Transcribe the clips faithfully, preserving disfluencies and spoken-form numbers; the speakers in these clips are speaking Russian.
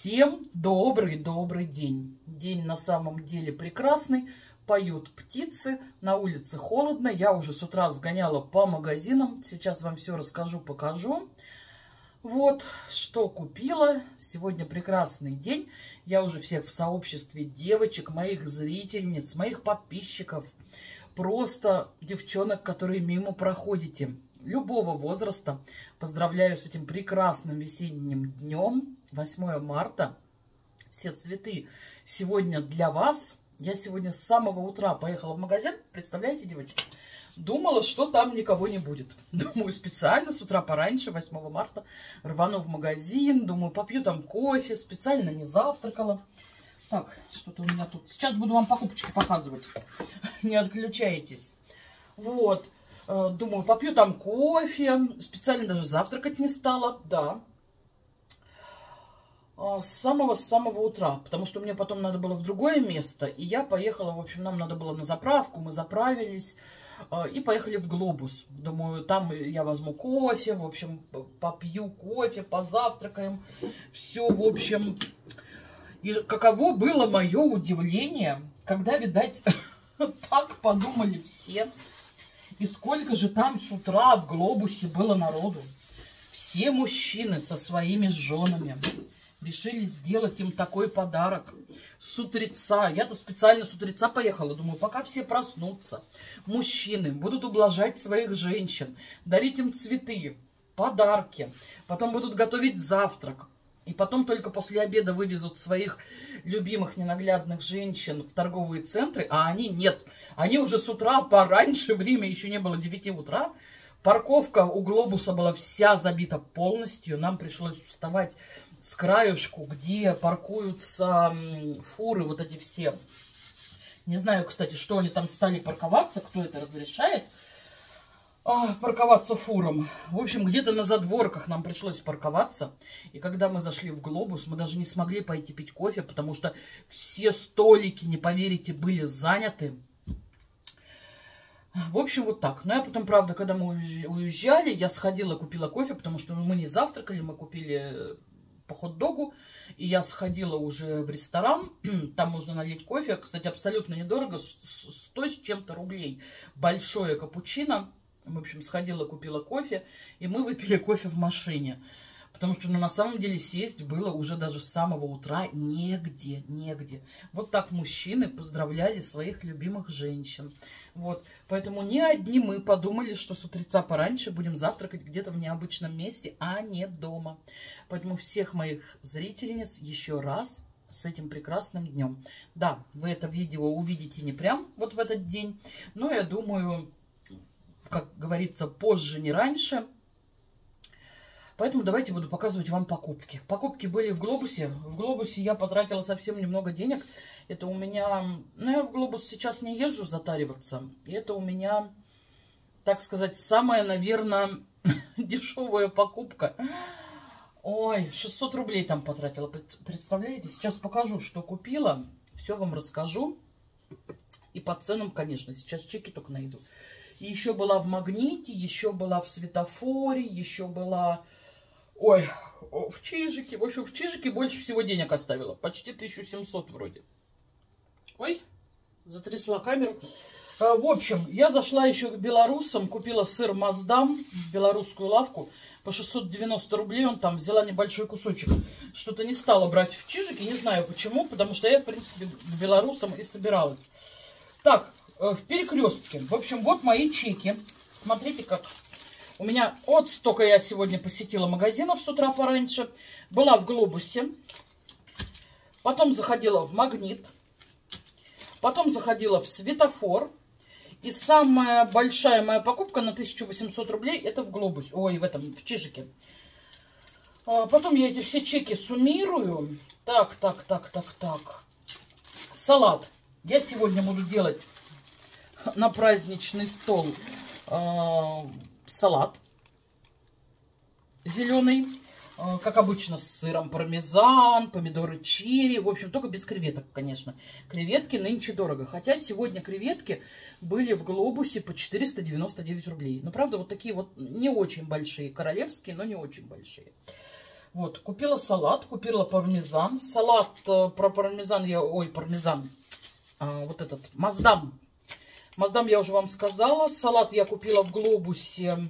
Всем добрый-добрый день. День на самом деле прекрасный. Поют птицы, на улице холодно. Я уже с утра сгоняла по магазинам. Сейчас вам все расскажу, покажу. Вот, что купила. Сегодня прекрасный день. Я уже всех в сообществе девочек, моих зрительниц, моих подписчиков, просто девчонок, которые мимо проходите, любого возраста, поздравляю с этим прекрасным весенним днем. восьмое марта. Все цветы сегодня для вас. Я сегодня с самого утра поехала в магазин. Представляете, девочки? Думала, что там никого не будет. Думаю, специально с утра пораньше, восьмое марта, рвану в магазин. Думаю, попью там кофе. Специально не завтракала. Так, что-то у меня тут. Сейчас буду вам покупочки показывать. Не отключайтесь. Вот. Думаю, попью там кофе. Специально даже завтракать не стала. Да. С самого-самого утра. Потому что мне потом надо было в другое место. И я поехала, в общем, нам надо было на заправку. Мы заправились. И поехали в Глобус. Думаю, там я возьму кофе. В общем, попью кофе, позавтракаем. Все, в общем. И каково было мое удивление, когда, видать, так подумали все. И сколько же там с утра в Глобусе было народу. Все мужчины со своими женами решили сделать им такой подарок. С утреца. Я-то специально с утреца поехала. Думаю, пока все проснутся, мужчины будут ублажать своих женщин, дарить им цветы, подарки. Потом будут готовить завтрак. И потом только после обеда вывезут своих любимых ненаглядных женщин в торговые центры. А они нет. Они уже с утра пораньше, время еще не было девяти утра. Парковка у Глобуса была вся забита полностью. Нам пришлось вставать с краюшку, где паркуются фуры, вот эти все. Не знаю, кстати, что они там стали парковаться, кто это разрешает. Парковаться фуром. В общем, где-то на задворках нам пришлось парковаться. И когда мы зашли в Глобус, мы даже не смогли пойти пить кофе, потому что все столики, не поверите, были заняты. В общем, вот так. Но я потом, правда, когда мы уезжали, я сходила, купила кофе, потому что мы не завтракали, мы купили по хот-догу. И я сходила уже в ресторан. Там можно налить кофе. Кстати, абсолютно недорого, сто с чем-то рублей. Большое капучино. В общем, сходила, купила кофе, и мы выпили кофе в машине. Потому что, ну, на самом деле, сесть было уже даже с самого утра негде, негде. Вот так мужчины поздравляли своих любимых женщин. Вот, поэтому не одни мы подумали, что с утреца пораньше будем завтракать где-то в необычном месте, а не дома. Поэтому всех моих зрительниц еще раз с этим прекрасным днем. Да, вы это видео увидите не прям вот в этот день, но я думаю, как говорится, позже, не раньше. Поэтому давайте буду показывать вам покупки. Покупки были в Глобусе. В Глобусе я потратила совсем немного денег. Это у меня... Ну, я в Глобус сейчас не езжу затариваться. И это у меня, так сказать, самая, наверное, дешевая покупка. Ой, шестьсот рублей там потратила. Представляете? Сейчас покажу, что купила. Все вам расскажу. И по ценам, конечно. Сейчас чеки только найду. И еще была в Магните, еще была в Светофоре, еще была... Ой, в Чижике. В общем, в Чижике больше всего денег оставила. Почти тысячу семьсот вроде. Ой, затрясла камеру. В общем, я зашла еще к белорусам, купила сыр Маздам в белорусскую лавку. По шестьсот девяносто рублей он там, взяла небольшой кусочек. Что-то не стала брать в Чижике, не знаю почему, потому что я, в принципе, к белорусам и собиралась. Так, в Перекрестке. В общем, вот мои чеки. Смотрите, как у меня вот столько я сегодня посетила магазинов с утра пораньше. Была в Глобусе. Потом заходила в Магнит. Потом заходила в Светофор. И самая большая моя покупка на тысячу восемьсот рублей это в Глобусе. Ой, в этом, в Чижике. Потом я эти все чеки суммирую. Так, так, так, так, так. Салат. Я сегодня буду делать на праздничный стол э, салат зеленый, э, как обычно, с сыром пармезан, помидоры черри, в общем, только без креветок, конечно. Креветки нынче дорого, хотя сегодня креветки были в Глобусе по четыреста девяносто девять рублей. Но, правда, вот такие вот не очень большие, королевские, но не очень большие. Вот, купила салат, купила пармезан. Салат э, про пармезан я... Ой, пармезан. А, вот этот, маздам. Маздам я уже вам сказала. Салат я купила в Глобусе.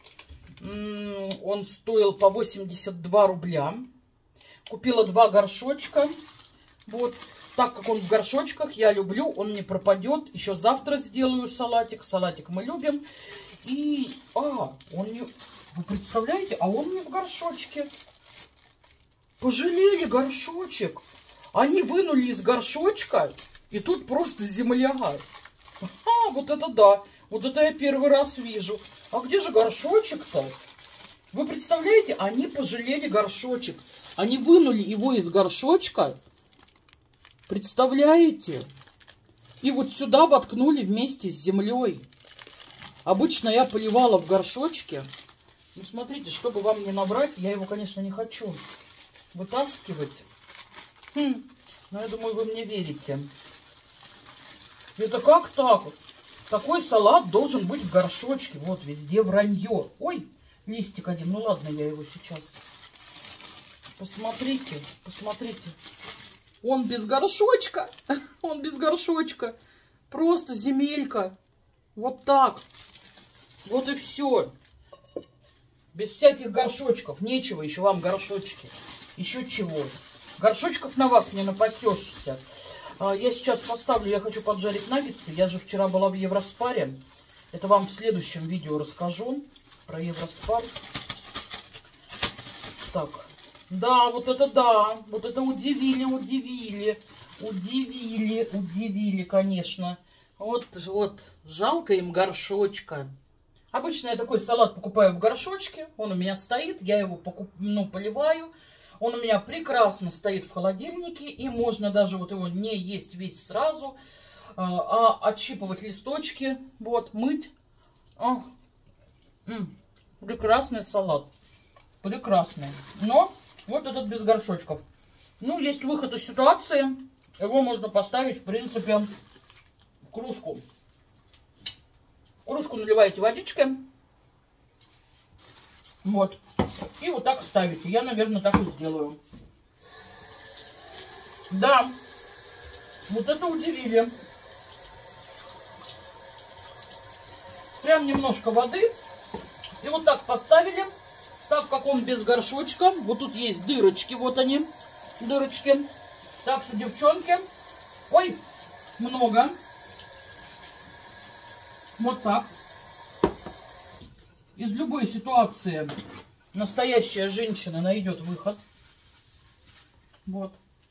Он стоил по восемьдесят два рубля. Купила два горшочка. Вот. Так как он в горшочках, я люблю, он не пропадет. Еще завтра сделаю салатик. Салатик мы любим. И, а, он не... Вы представляете? А он не в горшочке. Пожалели горшочек. Они вынули из горшочка. И тут просто земля. А, вот это да. Вот это я первый раз вижу. А где же горшочек-то? Вы представляете? Они пожалели горшочек. Они вынули его из горшочка. Представляете? И вот сюда воткнули вместе с землей. Обычно я поливала в горшочке. Ну, смотрите, чтобы вам не набрать, я его, конечно, не хочу вытаскивать. Хм, но я думаю, вы мне верите. Это как так? Такой салат должен быть в горшочке. Вот, везде вранье. Ой, листик один. Ну, ладно, я его сейчас... Посмотрите, посмотрите. Он без горшочка. Он без горшочка. Просто земелька. Вот так. Вот и все. Без всяких горшочков. Нечего еще вам горшочки. Еще чего. Горшочков на вас не напасешься. Я сейчас поставлю, я хочу поджарить наггетсы. Я же вчера была в Евроспаре. Это вам в следующем видео расскажу про Евроспар. Так. Да, вот это да. Вот это удивили, удивили. Удивили, удивили, конечно. Вот, вот. Жалко им горшочка. Обычно я такой салат покупаю в горшочке. Он у меня стоит. Я его покуп... ну, поливаю. Он у меня прекрасно стоит в холодильнике. И можно даже вот его не есть весь сразу. А отщипывать листочки. Вот, мыть. А, м-м, прекрасный салат. Прекрасный. Но вот этот без горшочков. Ну, есть выход из ситуации. Его можно поставить, в принципе, в кружку. В кружку наливаете водички. Вот. И вот так ставите. Я, наверное, так и сделаю. Да. Вот это удивили. Прям немножко воды. И вот так поставили. Так как он без горшочка. Вот тут есть дырочки. Вот они. Дырочки. Так что, девчонки. Ой, много. Вот так. Из любой ситуации настоящая женщина найдет выход. Вот.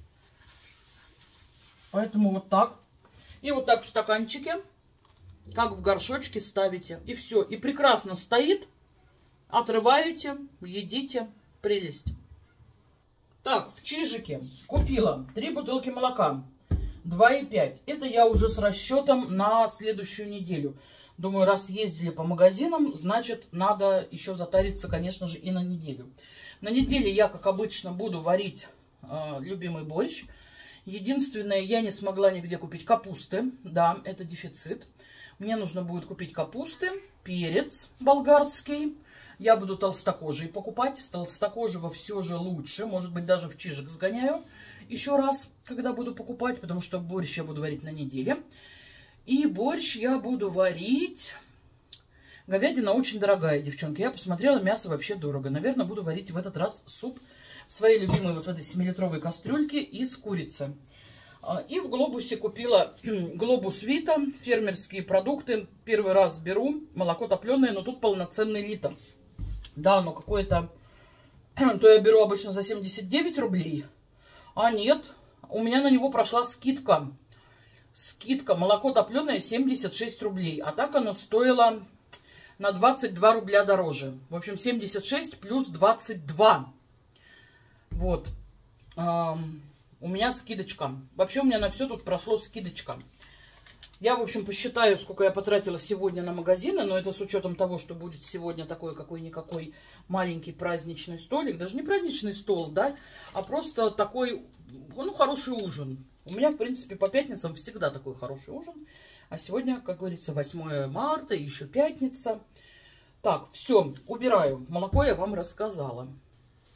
Поэтому вот так. И вот так в стаканчике, как в горшочке, ставите. И все. И прекрасно стоит. Отрываете, едите. Прелесть. Так, в Чижике купила три бутылки молока. два и пять. Это я уже с расчетом на следующую неделю. Думаю, раз ездили по магазинам, значит, надо еще затариться, конечно же, и на неделю. На неделе я, как обычно, буду варить э, любимый борщ. Единственное, я не смогла нигде купить капусты. Да, это дефицит. Мне нужно будет купить капусты, перец болгарский. Я буду толстокожий покупать. С толстокожего все же лучше. Может быть, даже в Чижик сгоняю еще раз, когда буду покупать, потому что борщ я буду варить на неделе. И борщ я буду варить. Говядина очень дорогая, девчонки. Я посмотрела, мясо вообще дорого. Наверное, буду варить в этот раз суп в своей любимой вот в этой семилитровой кастрюльке из курицы. И в Глобусе купила Глобус Вита, фермерские продукты. Первый раз беру, молоко топленое, но тут полноценный литр. Да, но какое-то... То я беру обычно за семьдесят девять рублей. А нет, у меня на него прошла скидка. Скидка, молоко топленое семьдесят шесть рублей. А так оно стоило на двадцать два рубля дороже. В общем, семьдесят шесть плюс двадцать два. Вот. Um, у меня скидочка. Вообще у меня на все тут прошло скидочка. Я, в общем, посчитаю, сколько я потратила сегодня на магазины. Но это с учетом того, что будет сегодня такой какой-никакой маленький праздничный столик. Даже не праздничный стол, да, а просто такой, ну, хороший ужин. У меня, в принципе, по пятницам всегда такой хороший ужин. А сегодня, как говорится, восьмое марта, еще пятница. Так, все, убираю. Молоко я вам рассказала.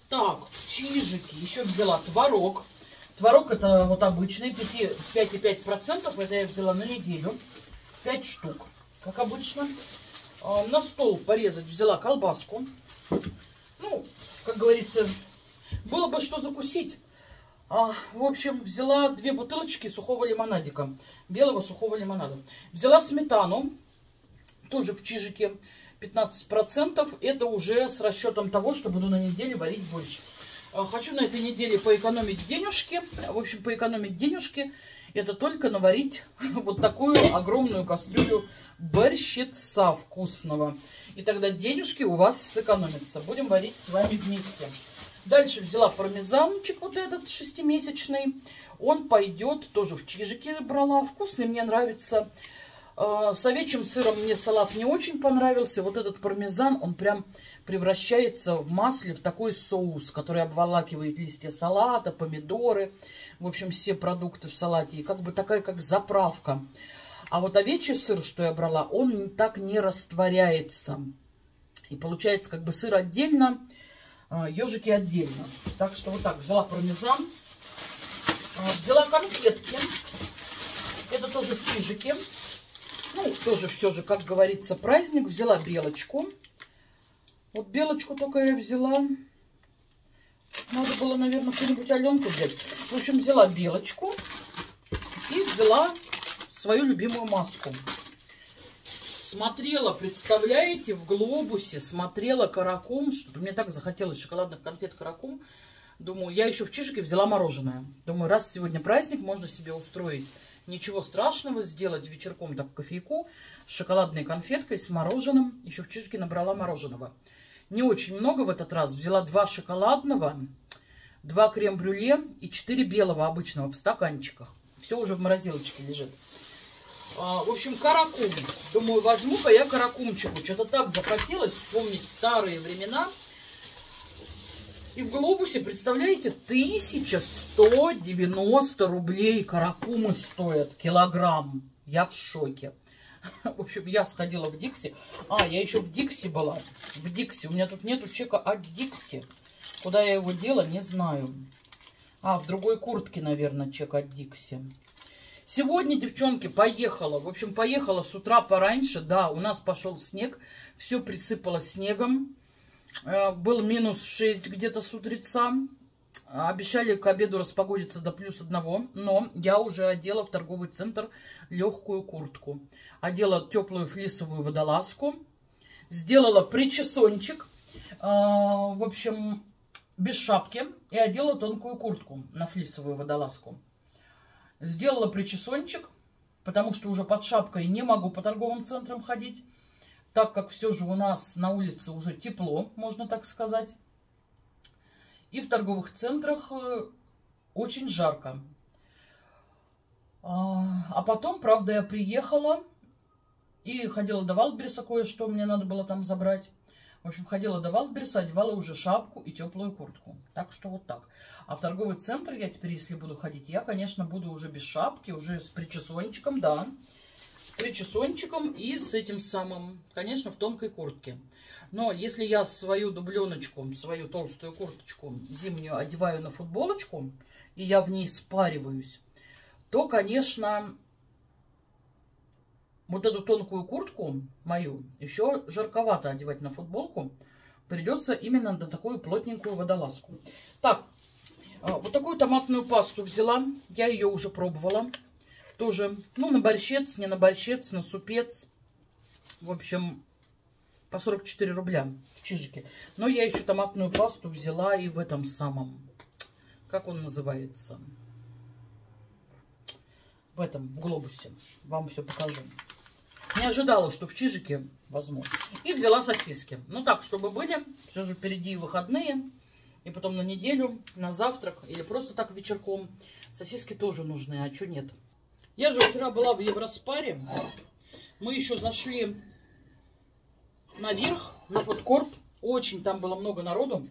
Так, чижики. Еще взяла творог. Творог это вот обычный, пять и пять процентов. Это я взяла на неделю. пять штук, как обычно. На стол порезать взяла колбаску. Ну, как говорится, было бы что закусить. А, в общем, взяла две бутылочки сухого лимонадика. Белого сухого лимонада. Взяла сметану. Тоже в чижике пятнадцать процентов. Это уже с расчетом того, что буду на неделе варить больше. Хочу на этой неделе поэкономить денежки. В общем, поэкономить денежки. Это только наварить вот такую огромную кастрюлю борщица вкусного. И тогда денежки у вас сэкономятся. Будем варить с вами вместе. Дальше взяла пармезанчик вот этот шестимесячный. Он пойдет, тоже в чижике брала. Вкусный, мне нравится. С овечьим сыром мне салат не очень понравился. Вот этот пармезан, он прям превращается в масле в такой соус, который обволакивает листья салата, помидоры. В общем, все продукты в салате. И как бы такая, как заправка. А вот овечий сыр, что я брала, он так не растворяется. И получается как бы сыр отдельно, ежики отдельно. Так что вот так, взяла пармезан. Взяла конфетки. Это тоже в чижике. Ну, тоже все же, как говорится, праздник. Взяла белочку. Вот белочку только я взяла. Надо было, наверное, какую-нибудь Аленку взять. В общем, взяла белочку. И взяла свою любимую маску. Смотрела, представляете, в глобусе. Смотрела каракум. Что-то мне так захотелось шоколадных конфет каракум. Думаю, я еще в чижике взяла мороженое. Думаю, раз сегодня праздник, можно себе устроить. Ничего страшного, сделать вечерком так кофейку с шоколадной конфеткой, с мороженым. Еще в чижике набрала мороженого. Не очень много в этот раз. Взяла два шоколадного, два крем-брюле и четыре белого обычного в стаканчиках. Все уже в морозилочке лежит. А, в общем, каракум. Думаю, возьму-ка я каракумчику. Что-то так захотелось вспомнить старые времена. И в глобусе, представляете, тысяча сто девяносто рублей каракумы стоят. Килограмм. Я в шоке. В общем, я сходила в Дикси. А, я еще в Дикси была. В Дикси. У меня тут нету чека от Дикси. Куда я его дела, не знаю. А, в другой куртке, наверное, чек от Дикси. Сегодня, девчонки, поехала. В общем, поехала с утра пораньше. Да, у нас пошел снег. Все присыпало снегом. Был минус шесть где-то с утреца. Обещали к обеду распогодиться до плюс одного. Но я уже одела в торговый центр легкую куртку. Одела теплую флисовую водолазку. Сделала причесончик. В общем, без шапки. И одела тонкую куртку на флисовую водолазку. Сделала причесончик. Потому что уже под шапкой не могу по торговым центрам ходить. Так как все же у нас на улице уже тепло, можно так сказать. И в торговых центрах очень жарко. А потом, правда, я приехала и ходила до Вайлдберриса, кое-что мне надо было там забрать. В общем, ходила до Вайлдберриса, одевала уже шапку и теплую куртку. Так что вот так. А в торговый центр я теперь, если буду ходить, я, конечно, буду уже без шапки, уже с причесончиком, да. Причесончиком и с этим самым, конечно, в тонкой куртке. Но если я свою дубленочку, свою толстую курточку зимнюю одеваю на футболочку, и я в ней спариваюсь, то, конечно, вот эту тонкую куртку мою еще жарковато одевать на футболку. Придется именно на такую плотненькую водолазку. Так, вот такую томатную пасту взяла. Я ее уже пробовала. Тоже, ну, на борщец, не на борщец, на супец. В общем, по сорок четыре рубля в чижике. Но я еще томатную пасту взяла и в этом самом, как он называется, в этом, в глобусе. Вам все покажу. Не ожидала, что в чижике возьму. И взяла сосиски. Ну так, чтобы были, все же впереди выходные. И потом на неделю, на завтрак или просто так вечерком. Сосиски тоже нужны, а что нет? Я же вчера была в Евроспаре. Мы еще зашли наверх, на фудкорт. Очень там было много народу.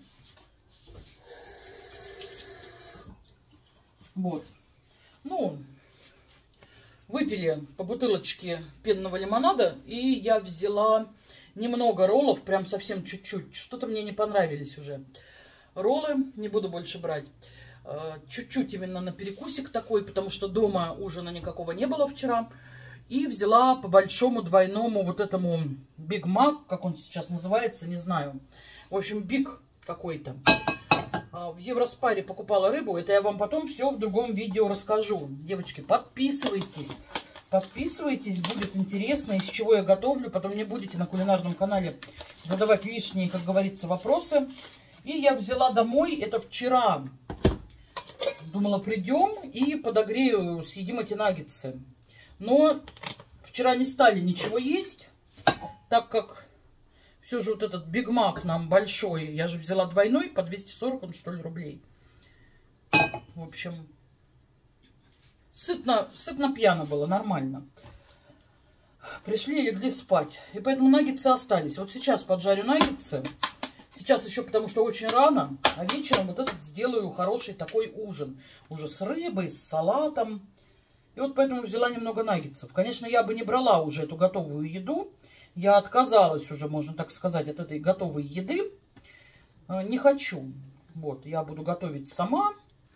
Вот. Ну, выпили по бутылочке пенного лимонада. И я взяла немного роллов, прям совсем чуть-чуть. Что-то мне не понравились уже. роллы, не буду больше брать. Чуть-чуть именно на перекусик такой, потому что дома ужина никакого не было вчера. И взяла по большому двойному вот этому Big Mac, как он сейчас называется, не знаю. В общем, Big какой-то. В Евроспаре покупала рыбу. Это я вам потом все в другом видео расскажу. Девочки, подписывайтесь. Подписывайтесь, будет интересно, из чего я готовлю. Потом не будете на кулинарном канале задавать лишние, как говорится, вопросы. И я взяла домой, это вчера. Думала, придем и подогрею, съедим эти наггетсы. Но вчера не стали ничего есть, так как все же вот этот Биг Мак нам большой. Я же взяла двойной, по двести сорок он, что ли, рублей. В общем, сытно, сытно пьяно было, нормально. Пришли и легли спать. И поэтому наггетсы остались. Вот сейчас поджарю наггетсы. Сейчас еще потому, что очень рано. А вечером вот этот сделаю хороший такой ужин. Уже с рыбой, с салатом. И вот поэтому взяла немного наггетсов. Конечно, я бы не брала уже эту готовую еду. Я отказалась уже, можно так сказать, от этой готовой еды. Не хочу. Вот, я буду готовить сама.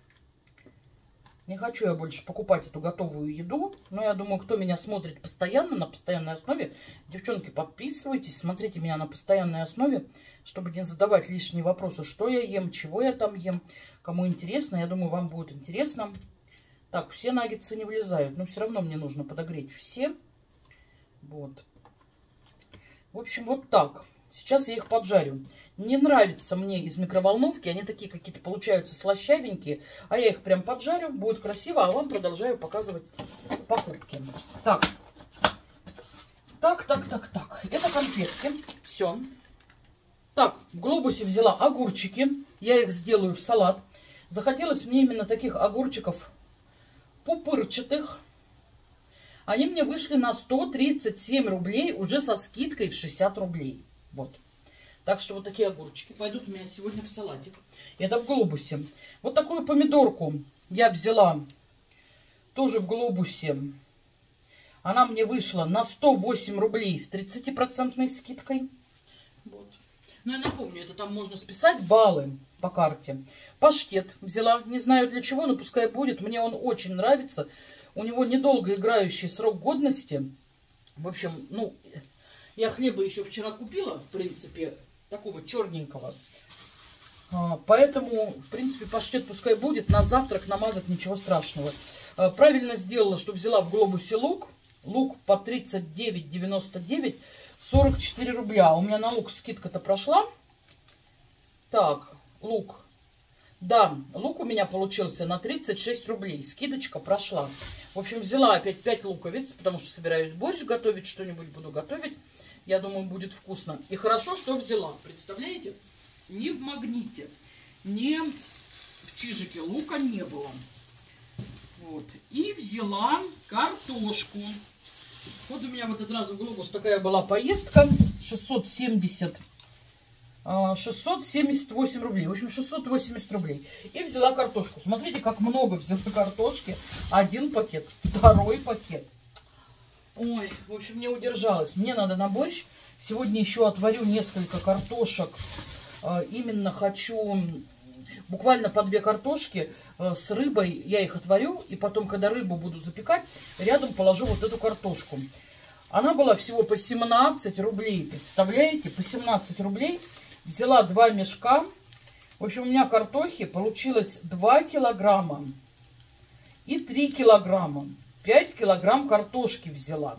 Не хочу я больше покупать эту готовую еду. Но я думаю, кто меня смотрит постоянно, на постоянной основе, девчонки, подписывайтесь, смотрите меня на постоянной основе, чтобы не задавать лишние вопросы, что я ем, чего я там ем. Кому интересно, я думаю, вам будет интересно. Так, все наггетсы не влезают, но все равно мне нужно подогреть все. Вот. В общем, вот так. Сейчас я их поджарю. Не нравится мне из микроволновки. Они такие какие-то получаются слащавенькие. А я их прям поджарю. Будет красиво. А вам продолжаю показывать покупки. Так. Так, так, так, так. Это конфетки. Все. Так, в глобусе взяла огурчики. Я их сделаю в салат. Захотелось мне именно таких огурчиков пупырчатых. Они мне вышли на сто тридцать семь рублей, уже со скидкой в шестьдесят рублей. Вот. Так что вот такие огурчики пойдут у меня сегодня в салатик. Это в глобусе. Вот такую помидорку я взяла тоже в глобусе. Она мне вышла на сто восемь рублей с тридцатипроцентной скидкой. Вот. Ну, я напомню, это там можно списать баллы по карте. Паштет взяла. Не знаю для чего, но пускай будет. Мне он очень нравится. У него недолго играющий срок годности. В общем, ну, я хлеба еще вчера купила, в принципе, такого черненького. Поэтому, в принципе, паштет пускай будет. На завтрак намазать ничего страшного. Правильно сделала, что взяла в глобусе лук. Лук по тридцать девять девяносто девять, сорок четыре рубля. У меня на лук скидка-то прошла. Так, лук. Да, лук у меня получился на тридцать шесть рублей. Скидочка прошла. В общем, взяла опять пять луковиц, потому что собираюсь борщ готовить, что-нибудь буду готовить. Я думаю, будет вкусно. И хорошо, что взяла. Представляете? Ни в Магните, ни в Чижике лука не было. Вот. И взяла картошку. Вот у меня в этот раз в глобус такая была поездка. шестьсот семьдесят шестьсот семьдесят восемь рублей. В общем, шестьсот восемьдесят рублей. И взяла картошку. Смотрите, как много взяла картошки. Один пакет, второй пакет. Ой, в общем, не удержалась. Мне надо на борщ. Сегодня еще отварю несколько картошек. Именно хочу буквально по две картошки с рыбой. Я их отварю. И потом, когда рыбу буду запекать, рядом положу вот эту картошку. Она была всего по семнадцать рублей. Представляете? По семнадцать рублей. Взяла два мешка. В общем, у меня картохи получилось два килограмма и три килограмма. пять килограмм картошки взяла.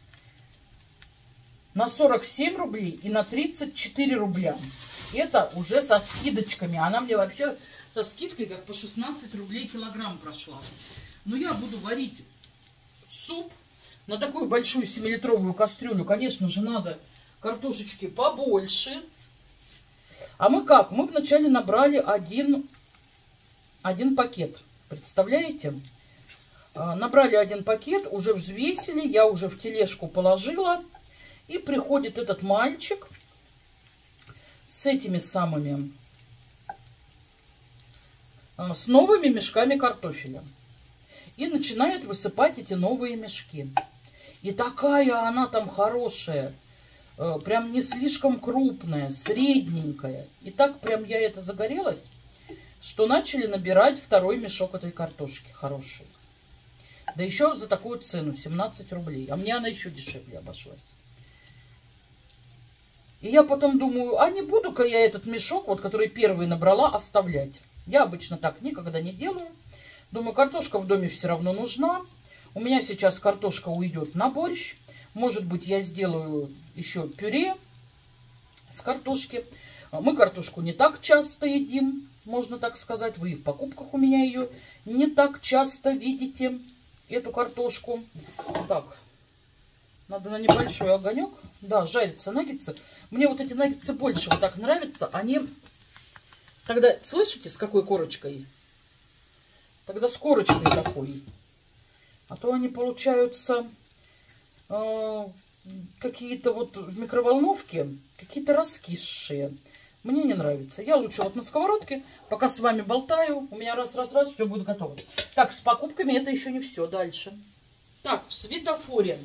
На сорок семь рублей и на тридцать четыре рубля. Это уже со скидочками. Она мне вообще со скидкой как по шестнадцать рублей килограмм прошла. Но я буду варить суп на такую большую семилитровую кастрюлю. Конечно же, надо картошечки побольше. А мы как? Мы вначале набрали один, один пакет. Представляете? Набрали один пакет, уже взвесили, я уже в тележку положила. И приходит этот мальчик с этими самыми, с новыми мешками картофеля. И начинает высыпать эти новые мешки. И такая она там хорошая. Прям не слишком крупная, средненькая. И так прям я это загорелась. что начали набирать второй мешок этой картошки хороший. Да еще за такую цену, семнадцать рублей. А мне она еще дешевле обошлась. И я потом думаю, а не буду-ка я этот мешок, вот который первый набрала, оставлять. Я обычно так никогда не делаю. Думаю, картошка в доме все равно нужна. У меня сейчас картошка уйдет на борщ. Может быть, я сделаю еще пюре с картошки. Мы картошку не так часто едим, можно так сказать. Вы и в покупках у меня ее не так часто видите, эту картошку. Так, надо на небольшой огонек. Да, жарятся наггетсы. Мне вот эти наггетсы больше вот так нравятся. Они тогда, слышите, с какой корочкой? Тогда с корочкой такой. А то они получаются э, какие-то вот в микроволновке, какие-то раскисшие. Мне не нравится. Я лучше вот на сковородке, пока с вами болтаю, у меня раз-раз-раз, все будет готово. Так, с покупками это еще не все. Дальше. Так, в светофоре.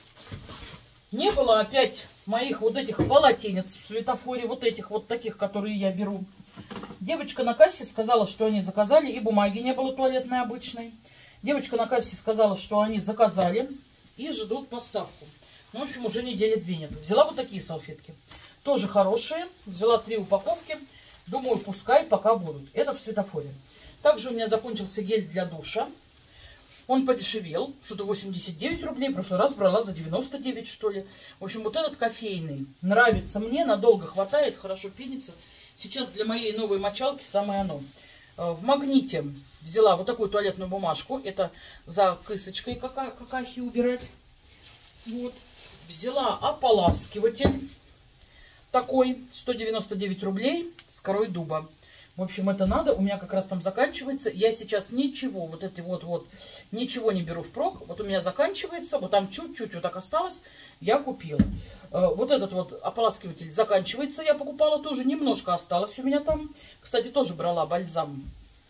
Не было опять моих вот этих полотенец в светофоре, вот этих вот таких, которые я беру. Девочка на кассе сказала, что они заказали, и бумаги не было туалетной обычной. Девочка на кассе сказала, что они заказали и ждут поставку. Ну, в общем, уже недели две нет. Взяла вот такие салфетки. Тоже хорошие. Взяла три упаковки. Думаю, пускай пока будут. Это в светофоре. Также у меня закончился гель для душа. Он подешевел. Что-то восемьдесят девять рублей. В прошлый раз брала за девяносто девять, что ли. В общем, вот этот кофейный нравится мне. Надолго хватает. Хорошо пенится. Сейчас для моей новой мочалки самое оно. В Магните взяла вот такую туалетную бумажку. Это за кысочкой какахи убирать. Вот. Взяла ополаскиватель. Такой, сто девяносто девять рублей с корой дуба. В общем, это надо. У меня как раз там заканчивается. Я сейчас ничего, вот эти вот-вот, ничего не беру впрок. Вот у меня заканчивается. Вот там чуть-чуть вот так осталось. Я купила. Вот этот вот ополаскиватель заканчивается. Я покупала тоже. Немножко осталось у меня там. Кстати, тоже брала бальзам.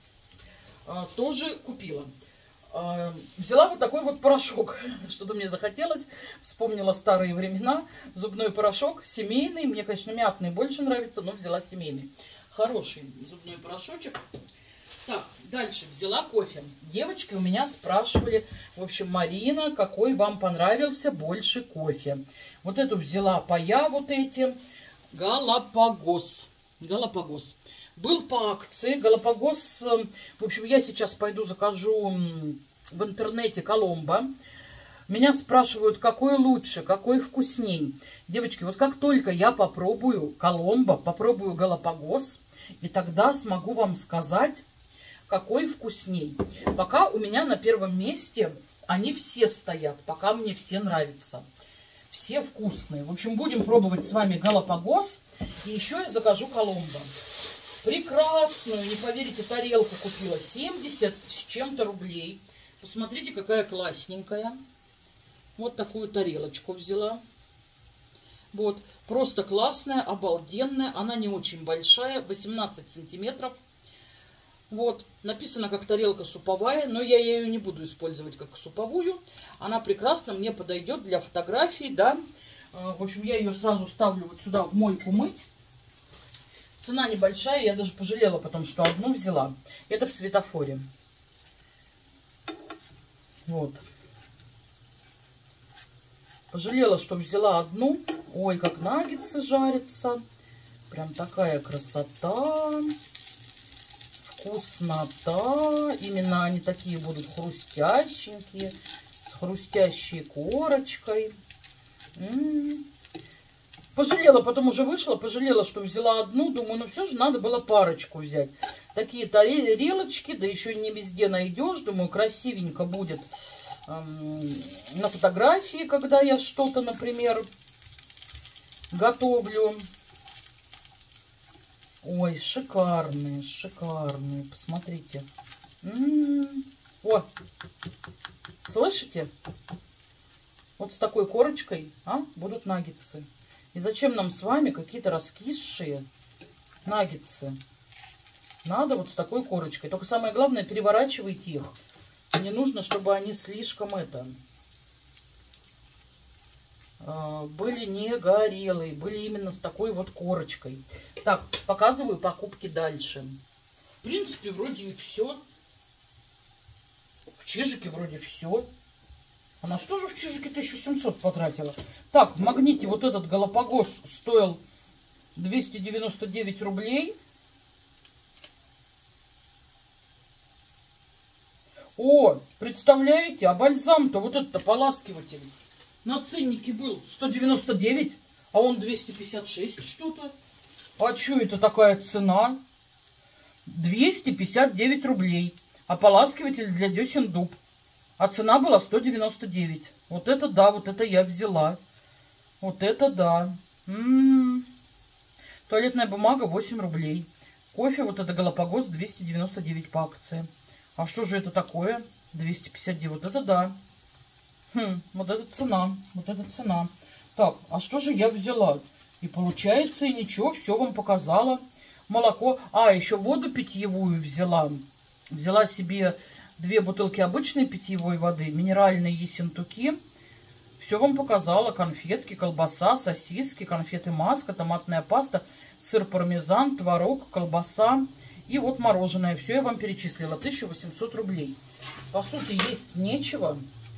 Тоже купила. Взяла вот такой вот порошок. Что-то мне захотелось. Вспомнила старые времена. Зубной порошок семейный. Мне, конечно, мятный больше нравится, но взяла семейный. Хороший зубной порошочек. Так, дальше взяла кофе. Девочки у меня спрашивали, в общем, Марина, какой вам понравился больше кофе? Вот эту взяла пая, вот эти. Галапагос. Галапагос. Был по акции Галапагос. В общем, я сейчас пойду закажу в интернете Коломбо. Меня спрашивают, какой лучше, какой вкусней. Девочки, вот как только я попробую Коломбо, попробую Галапагос, и тогда смогу вам сказать, какой вкусней. Пока у меня на первом месте они все стоят, пока мне все нравятся. Все вкусные. В общем, будем пробовать с вами Галапагос. И еще я закажу Коломбо. Прекрасную, не поверите, тарелку купила. семьдесят с чем-то рублей. Посмотрите, какая классненькая. Вот такую тарелочку взяла. Вот, просто классная, обалденная. Она не очень большая, восемнадцать сантиметров. Вот, написано как тарелка суповая, но я ее не буду использовать как суповую. Она прекрасно мне подойдет для фотографий, да. В общем, я ее сразу ставлю вот сюда в мойку мыть. Цена небольшая, я даже пожалела потом, что одну взяла. Это в светофоре. Вот. Пожалела, что взяла одну. Ой, как наггетсы жарятся. Прям такая красота. Вкуснота. Именно они такие будут хрустященькие. С хрустящей корочкой. М-м-м. Пожалела, потом уже вышла, пожалела, что взяла одну. Думаю, ну все же надо было парочку взять. Такие тарелочки, да еще не везде найдешь. Думаю, красивенько будет эм, на фотографии, когда я что-то, например, готовлю. Ой, шикарные, шикарные. Посмотрите. М-м-м. О, слышите? Вот с такой корочкой, а, будут наггетсы. И зачем нам с вами какие-то раскисшие наггетсы? Надо вот с такой корочкой. Только самое главное, переворачивайте их. Не нужно, чтобы они слишком это были не горелые. Были именно с такой вот корочкой. Так, показываю покупки дальше. В принципе, вроде и все. В Чижике вроде все. А на что же в Чижике тысячу семьсот потратила? Так, в Магните вот этот Галапагос стоил двести девяносто девять рублей. О, представляете, а бальзам-то вот этот ополаскиватель на ценнике был сто девяносто девять, а он двести пятьдесят шесть что-то. А что это такая цена? двести пятьдесят девять рублей. Ополаскиватель для десен дуб. А цена была сто девяносто девять. Вот это да, вот это я взяла. Вот это да. М-м-м. Туалетная бумага восемь рублей. Кофе вот это Галапагос двести девяносто девять по акции. А что же это такое? двести пятьдесят девять. Вот это да. Хм, вот это цена. Вот это цена. Так, а что же я взяла? И получается, и ничего, все вам показала. Молоко. А, еще воду питьевую взяла. Взяла себе две бутылки обычной питьевой воды, минеральные ессентуки. Все вам показала. Конфетки, колбаса, сосиски, конфеты маска, томатная паста, сыр пармезан, творог, колбаса. И вот мороженое. Все я вам перечислила. тысяча восемьсот рублей. По сути, есть нечего.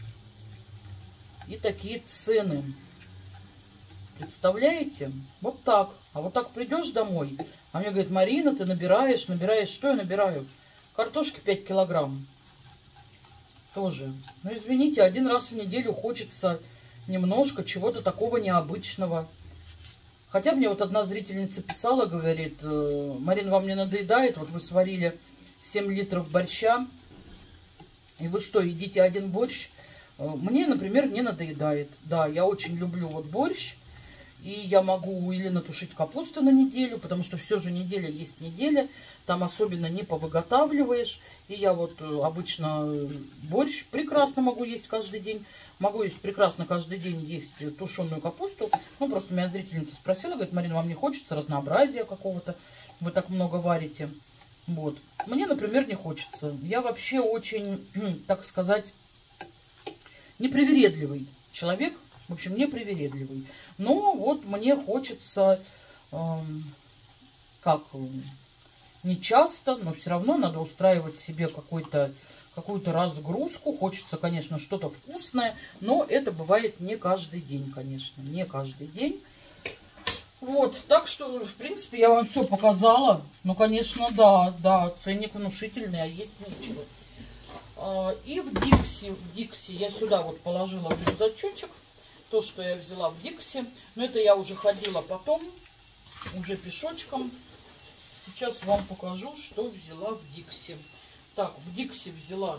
И такие цены. Представляете? Вот так. А вот так придешь домой. А мне говорит: Марина, ты набираешь, набираешь. Что я набираю? Картошки пять килограмм. Тоже. Ну, извините, один раз в неделю хочется немножко чего-то такого необычного. Хотя мне вот одна зрительница писала, говорит: Марина, вам не надоедает? Вот вы сварили семь литров борща. И вы что, едите один борщ? Мне, например, не надоедает. Да, я очень люблю вот борщ. И я могу или натушить капусту на неделю, потому что все же неделя есть неделя. Там особенно не повыготавливаешь. И я вот обычно борщ прекрасно могу есть каждый день. Могу есть прекрасно каждый день есть тушеную капусту. Ну, просто меня зрительница спросила, говорит: Марина, вам не хочется разнообразия какого-то? Вы так много варите. Вот. Мне, например, не хочется. Я вообще очень, так сказать, непривередливый человек. В общем, непривередливый. Но вот мне хочется, э, как, не часто, но все равно надо устраивать себе какой-то, какую-то разгрузку. Хочется, конечно, что-то вкусное, но это бывает не каждый день, конечно, не каждый день. Вот, так что, в принципе, я вам все показала. Ну, конечно, да, да, ценник внушительный, а есть нечего. И в Дикси, в Дикси я сюда вот положила в рюкзачочек то, что я взяла в Дикси. Но это я уже ходила потом, уже пешочком. Сейчас вам покажу, что взяла в Дикси. Так, в Дикси взяла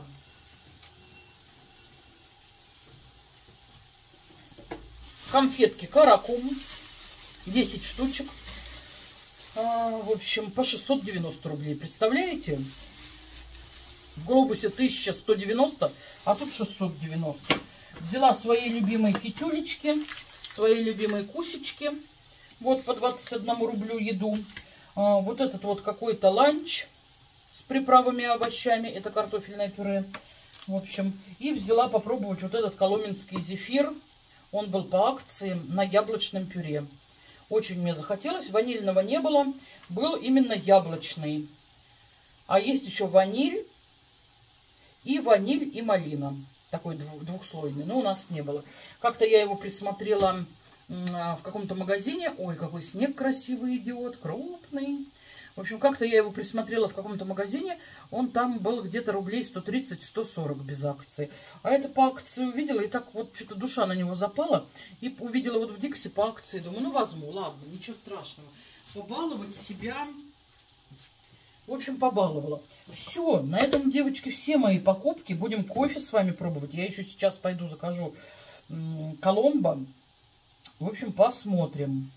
конфетки Каракум, десять штучек. А, в общем, по шестьсот девяносто рублей. Представляете? В Глобусе тысяча сто девяносто, а тут шестьсот девяносто. Взяла свои любимые китюлечки, свои любимые кусечки. Вот по двадцать одному рублю еду. А, вот этот вот какой-то ланч с приправами и овощами. Это картофельное пюре. В общем, и взяла попробовать вот этот коломенский зефир. Он был по акции на яблочном пюре. Очень мне захотелось. Ванильного не было. Был именно яблочный. А есть еще ваниль. И ваниль, и малина. Такой двухслойный. Но у нас не было. Как-то я его присмотрела в каком-то магазине. Ой, какой снег красивый идет. Крупный. В общем, как-то я его присмотрела в каком-то магазине. Он там был где-то рублей сто тридцать — сто сорок без акции. А это по акции увидела. И так вот что-то душа на него запала. И увидела вот в Дикси по акции. Думаю, ну возьму. Ладно, ничего страшного. Побаловать себя... В общем, побаловала. Все, на этом, девочки, все мои покупки. Будем кофе с вами пробовать. Я еще сейчас пойду закажу Коломбо. В общем, посмотрим,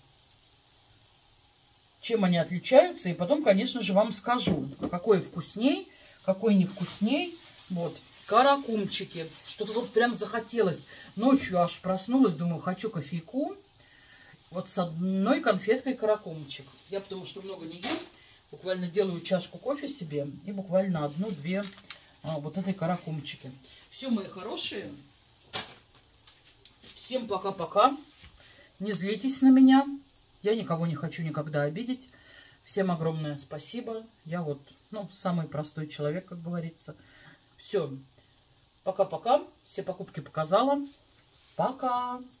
чем они отличаются. И потом, конечно же, вам скажу, какой вкусней, какой не вкусней. Вот, каракумчики. Что-то вот прям захотелось. Ночью аж проснулась, думаю, хочу кофейку. Вот с одной конфеткой каракумчик. Я потому что много не ем. Буквально делаю чашку кофе себе и буквально одну-две а, вот этой каракумчики. Все, мои хорошие. Всем пока-пока. Не злитесь на меня. Я никого не хочу никогда обидеть. Всем огромное спасибо. Я вот Ну, самый простой человек, как говорится. Все. Пока-пока. Все покупки показала. Пока.